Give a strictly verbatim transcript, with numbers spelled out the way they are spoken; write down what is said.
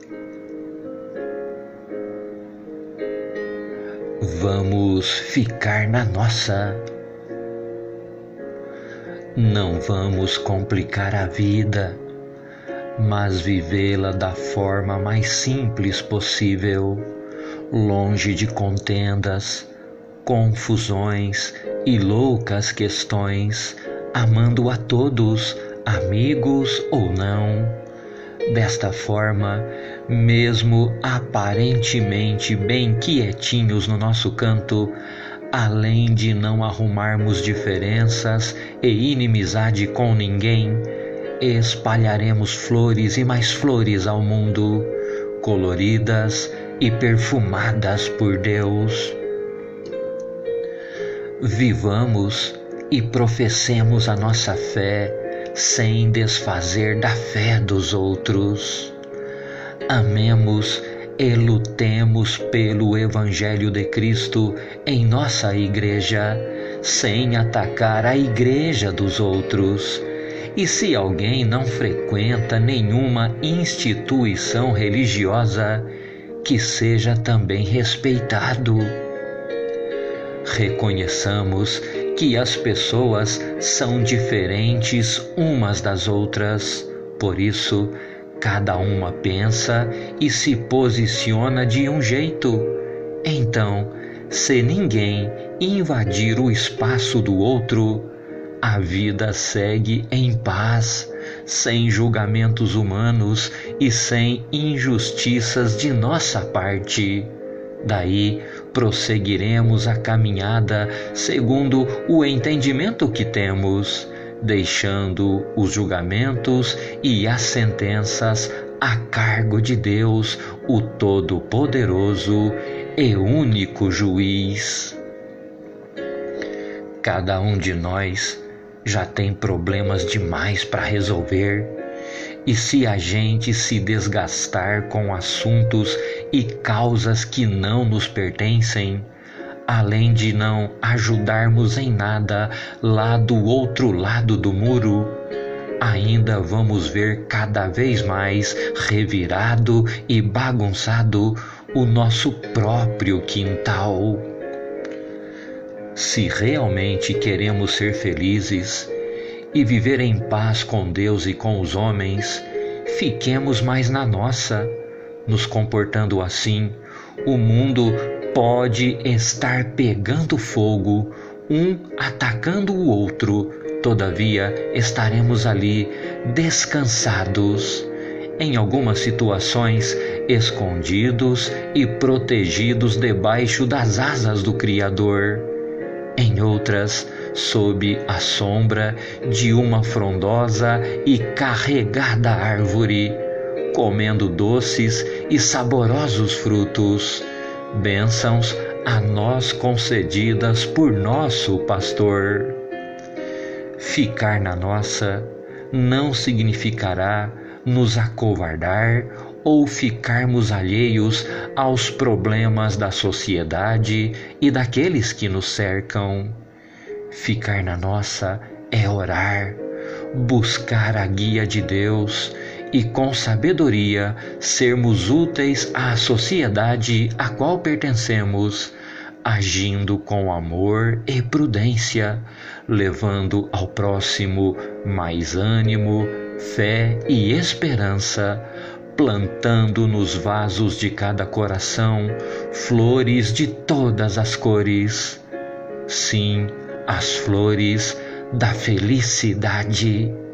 Vamos ficar na nossa. Não vamos complicar a vida, mas vivê-la da forma mais simples possível, longe de contendas, confusões e loucas questões, amando a todos, amigos ou não. Desta forma, mesmo aparentemente bem quietinhos no nosso canto, além de não arrumarmos diferenças e inimizade com ninguém, espalharemos flores e mais flores ao mundo, coloridas e perfumadas por Deus. Vivamos e professemos a nossa fé sem desfazer da fé dos outros. Amemos e lutemos pelo Evangelho de Cristo em nossa igreja, sem atacar a igreja dos outros. E se alguém não frequenta nenhuma instituição religiosa, que seja também respeitado. Reconheçamos que as pessoas são diferentes umas das outras, por isso, cada uma pensa e se posiciona de um jeito. Então, se ninguém invadir o espaço do outro, a vida segue em paz, sem julgamentos humanos e sem injustiças de nossa parte. Daí, prosseguiremos a caminhada segundo o entendimento que temos, deixando os julgamentos e as sentenças a cargo de Deus, o Todo-Poderoso e único Juiz. Cada um de nós já tem problemas demais para resolver, e se a gente se desgastar com assuntos e causas que não nos pertencem, além de não ajudarmos em nada lá do outro lado do muro, ainda vamos ver cada vez mais revirado e bagunçado o nosso próprio quintal. Se realmente queremos ser felizes e viver em paz com Deus e com os homens, fiquemos mais na nossa. Nos comportando assim, o mundo pode estar pegando fogo, um atacando o outro, todavia estaremos ali descansados, em algumas situações escondidos e protegidos debaixo das asas do Criador, em outras sob a sombra de uma frondosa e carregada árvore, comendo doces e saborosos frutos, bênçãos a nós concedidas por nosso pastor. Ficar na nossa não significará nos acovardar ou ficarmos alheios aos problemas da sociedade e daqueles que nos cercam. Ficar na nossa é orar, buscar a guia de Deus e com sabedoria sermos úteis à sociedade a qual pertencemos, agindo com amor e prudência, levando ao próximo mais ânimo, fé e esperança, plantando nos vasos de cada coração flores de todas as cores. Sim, as flores da felicidade.